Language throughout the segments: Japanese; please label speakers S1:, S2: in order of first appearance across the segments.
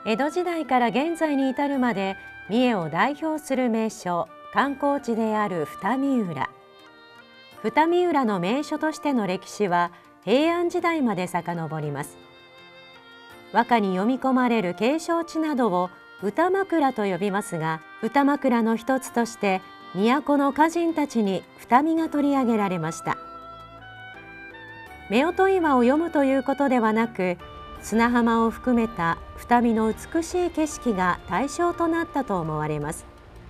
S1: 江戸時代から現在に至るまで三重を代表する名所、観光地である二見浦。二見浦の名所としての歴史は平安時代まで遡ります。和歌に読み込まれる景勝地などを歌枕と呼びますが、歌枕の一つとして都の歌人たちに二見が取り上げられました。夫婦岩を読むということではなく、砂浜を含めた二見の美しい景色が対象となったと思われます。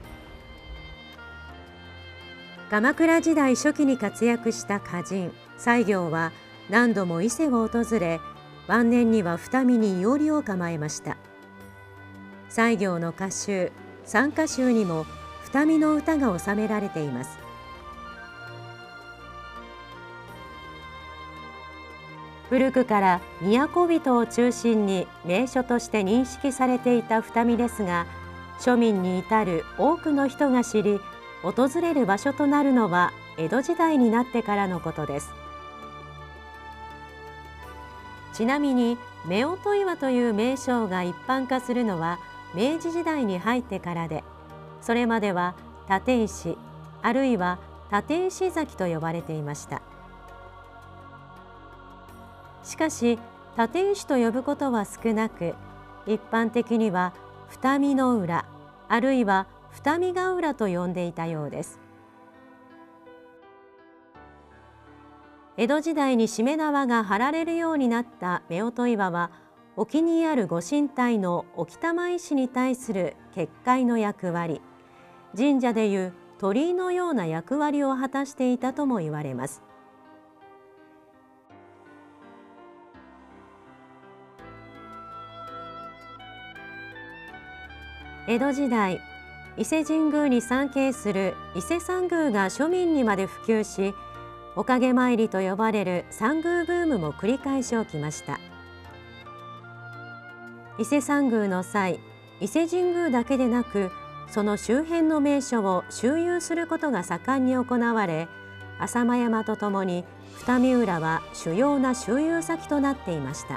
S1: 鎌倉時代初期に活躍した歌人西行は何度も伊勢を訪れ、晩年には二見に庵を構えました。西行の歌集三歌集にも二見の歌が収められています。古くから都人を中心に名所として認識されていた二見ですが、庶民に至る多くの人が知り、訪れる場所となるのは江戸時代になってからのことです。ちなみに夫婦岩という名称が一般化するのは明治時代に入ってからで、それまでは立石あるいは立石崎と呼ばれていました。しかし立石と呼ぶことは少なく、一般的には二見の浦あるいは二見ヶ浦と呼んでいたようです。江戸時代にしめ縄が張られるようになった夫婦岩は、沖にあるご神体の沖玉石に対する結界の役割、神社でいう鳥居のような役割を果たしていたとも言われます。江戸時代、伊勢神宮に参詣する伊勢参宮が庶民にまで普及し、おかげ参りと呼ばれる参宮ブームも繰り返し起きました。伊勢参宮の際、伊勢神宮だけでなく、その周辺の名所を周遊することが盛んに行われ、浅間山とともに二見浦は主要な周遊先となっていました。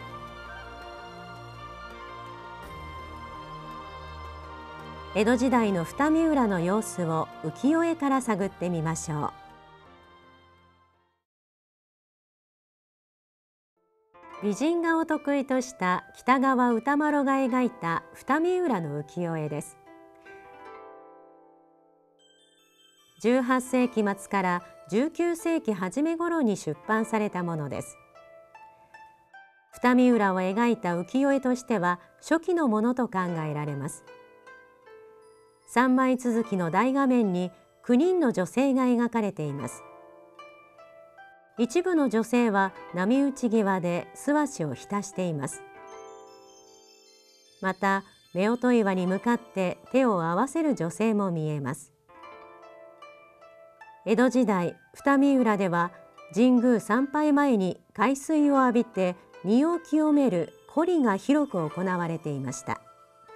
S1: 江戸時代の二見浦の様子を浮世絵から探ってみましょう。美人画を得意とした北川歌麿が描いた二見浦の浮世絵です。18世紀末から19世紀初め頃に出版されたものです。二見浦を描いた浮世絵としては初期のものと考えられます。3枚続きの大画面に9人の女性が描かれています。一部の女性は波打ち際で素足を浸しています。また夫婦岩に向かって手を合わせる女性も見えます。江戸時代、二見浦では神宮参拝前に海水を浴びて身を清める古利が広く行われていました。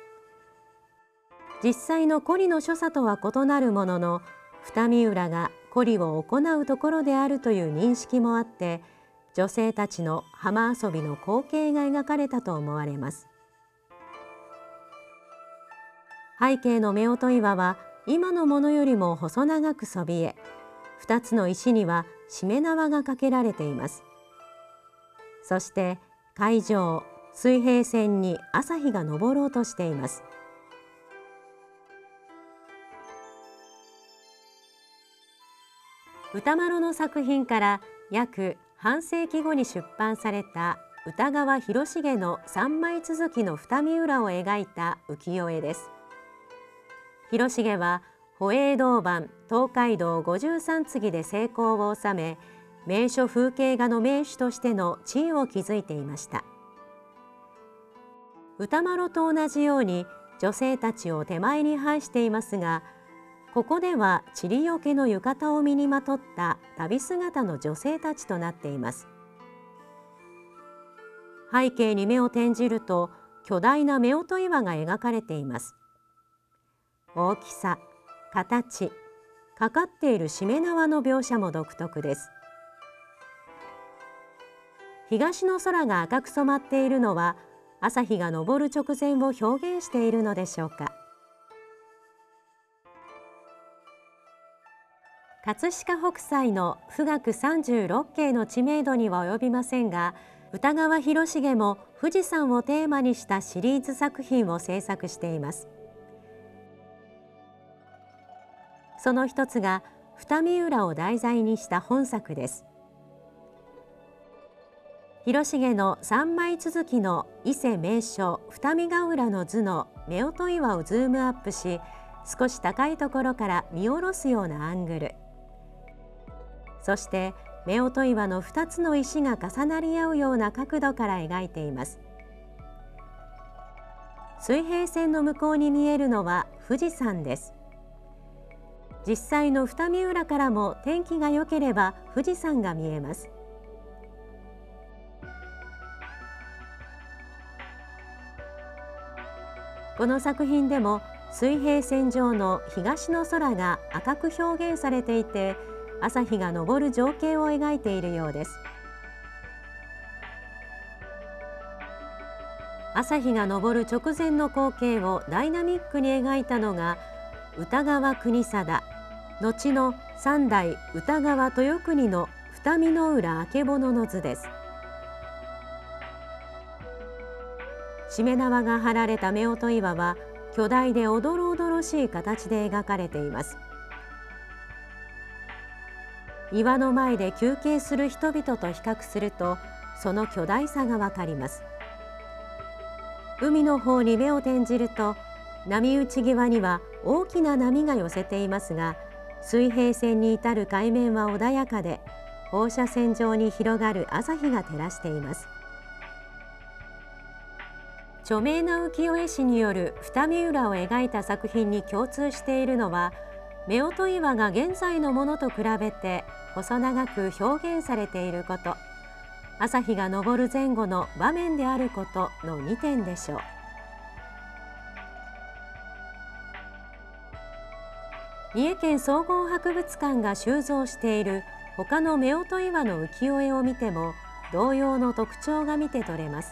S1: 実際の古利の所作とは異なるものの、二見浦が古利を行うところであるという認識もあって、女性たちの浜遊びの光景が描かれたと思われます。背景の夫婦岩は今のものよりも細長くそびえ、2つの石にはしめ縄がかけられています。そして海上水平線に朝日が昇ろうとしています。歌麿の作品から約半世紀後に出版された歌川広重の3枚続きの二見浦を描いた浮世絵です。広重は保永銅板東海道53次で成功を収め、名所風景画の名手としての地位を築いていました。歌麿と同じように女性たちを手前に配していますが、ここでは塵よけの浴衣を身にまとった旅姿の女性たちとなっています。背景に目を転じると巨大な夫婦岩が描かれています。大きさ、形、かかっているしめ縄の描写も独特です。東の空が赤く染まっているのは朝日が昇る直前を表現しているのでしょうか。葛飾北斎の富嶽36景の知名度には及びませんが、歌川広重も富士山をテーマにしたシリーズ作品を制作しています。その一つが二見浦を題材にした本作です。広重の3枚続きの伊勢名所二見ヶ浦の図の夫婦岩をズームアップし、少し高いところから見下ろすようなアングル、そして夫婦岩の2つの石が重なり合うような角度から描いています。水平線の向こうに見えるのは富士山です。実際の二見浦からも天気が良ければ富士山が見えます。この作品でも水平線上の東の空が赤く表現されていて、朝日が昇る情景を描いているようです。朝日が昇る直前の光景をダイナミックに描いたのが歌川国貞、後の三代歌川豊国の二見浦曙の図です。しめ縄が張られた夫婦岩は巨大でおどろおどろしい形で描かれています。岩の前で休憩する人々と比較すると、その巨大さがわかります。海の方に目を転じると、波打ち際には大きな波が寄せていますが、水平線に至る海面は穏やかで、放射線上に広がる朝日が照らしています。著名な浮世絵師による二見浦を描いた作品に共通しているのは、夫婦岩が現在のものと比べて細長く表現されていること、朝日が昇る前後の場面であることの2点でしょう。三重県総合博物館が収蔵している他の夫婦岩の浮世絵を見ても同様の特徴が見て取れます。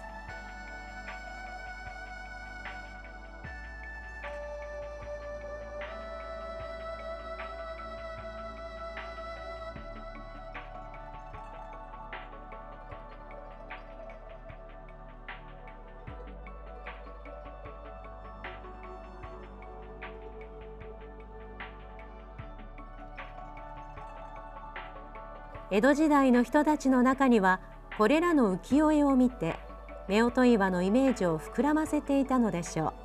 S1: 江戸時代の人たちの中にはこれらの浮世絵を見て夫婦岩のイメージを膨らませていたのでしょう。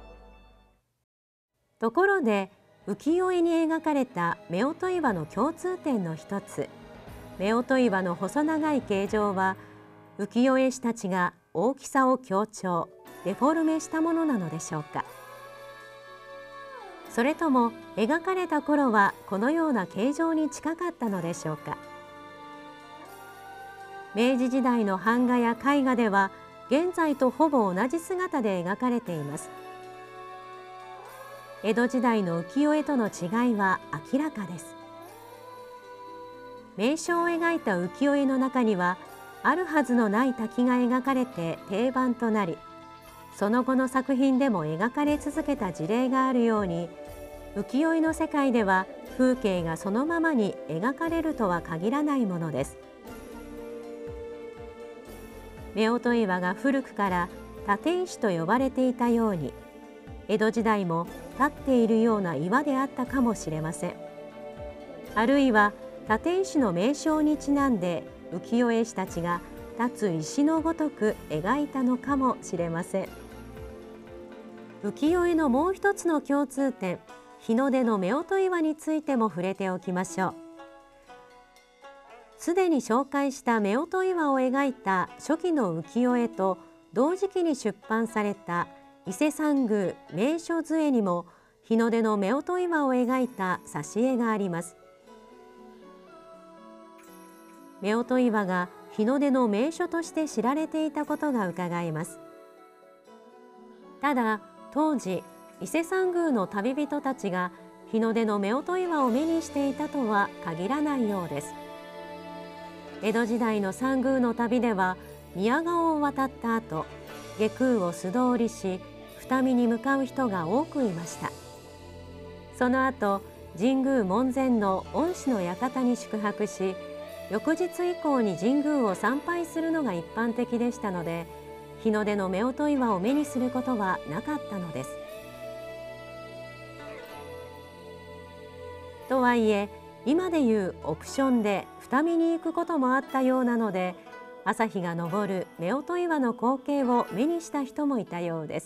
S1: ところで浮世絵に描かれた夫婦岩の共通点の一つ、夫婦岩の細長い形状は浮世絵師たちが大きさを強調・デフォルメしたものなのでしょうか。それとも描かれた頃はこのような形状に近かったのでしょうか。明治時代の版画や絵画では現在とほぼ同じ姿で描かれています。江戸時代の浮世絵との違いは明らかです。名所を描いた浮世絵の中にはあるはずのない滝が描かれて定番となり、その後の作品でも描かれ続けた事例があるように、浮世絵の世界では風景がそのままに描かれるとは限らないものです。夫婦岩が古くから立石と呼ばれていたように、江戸時代も立っているような岩であったかもしれません。あるいは立石の名称にちなんで浮世絵師たちが立つ石のごとく描いたのかもしれません。浮世絵のもう一つの共通点、日の出の夫婦岩についても触れておきましょう。すでに紹介した夫婦岩を描いた初期の浮世絵と同時期に出版された伊勢参宮名所図絵にも日の出の夫婦岩を描いた挿絵があります。夫婦岩が日の出の名所として知られていたことがうかがえます。ただ当時伊勢参宮の旅人たちが日の出の夫婦岩を目にしていたとは限らないようです。江戸時代の参宮の旅では宮川を渡った後、 下空を素通りし二見に向かう人が多くいました。その後、神宮門前の御師の館に宿泊し、翌日以降に神宮を参拝するのが一般的でしたので、日の出の夫婦岩を目にすることはなかったのです。とはいえ、今でいうオプションで二見に行くこともあったようなので、朝日が昇る夫婦岩の光景を目にした人もいたようです。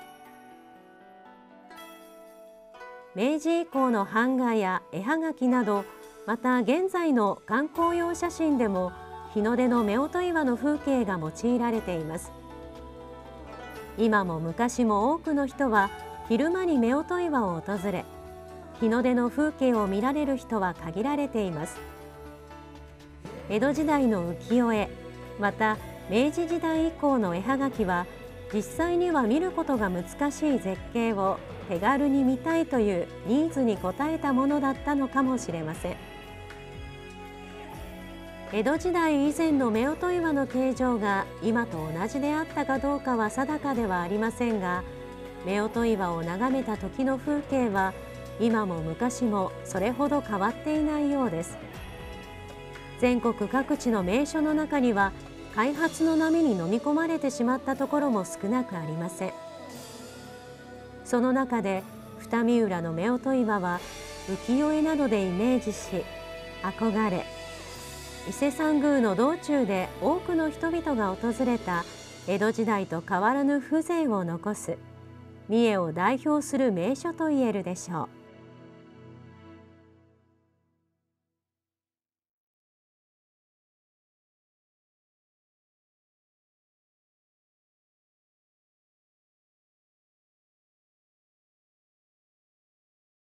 S1: 明治以降の版画や絵はがきなど、また現在の観光用写真でも日の出の夫婦岩の風景が用いられています。今も昔も多くの人は昼間に夫婦岩を訪れ、日の出の風景を見られる人は限られています。江戸時代の浮世絵、また明治時代以降の絵はがきは、実際には見ることが難しい絶景を手軽に見たいというニーズに応えたものだったのかもしれません。江戸時代以前の夫婦岩の形状が今と同じであったかどうかは定かではありませんが、夫婦岩を眺めた時の風景は今も昔もそれほど変わっていないようです。全国各地の名所の中には開発の波に飲み込まれてしまったところも少なくありません。その中で二見浦の夫婦岩は浮世絵などでイメージし、憧れ、伊勢参宮の道中で多くの人々が訪れた江戸時代と変わらぬ風情を残す三重を代表する名所といえるでしょう。